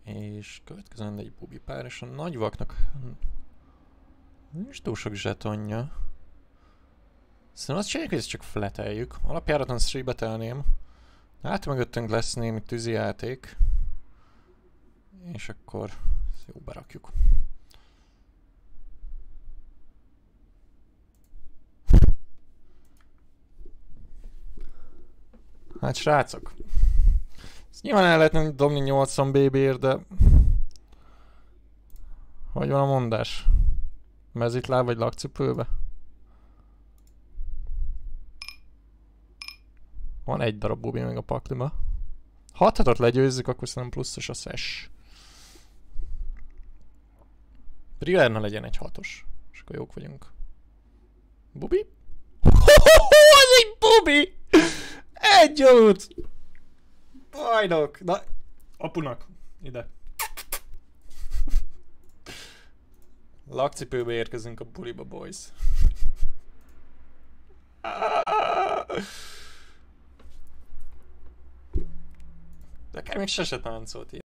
És következően egy bubi pár, és a nagy vaknak nincs túl sok zsetonja. Szerintem azt csináljuk, hogy ezt csak fleteljük. Alapjáraton 3-betelném. Hát mögöttünk lesz némi tűzijáték. És akkor jó, berakjuk. Hát srácok. Ezt nyilván el lehetne dobni 80 BB-ért, de... Hogy van a mondás? Mezitláb vagy lakcipőbe? Van egy darab bubi még a pakliba. Ha 6-6-ot legyőzzük, akkor szerintem pluszos a szes. Riverna legyen egy 6-os. És akkor jók vagyunk. Bubi? Az egy bubi! Egy út! Bajnok! Na, apunak, ide. Lakcipőbe érkezünk a buliba, boys. De akár még se táncolt ilyen.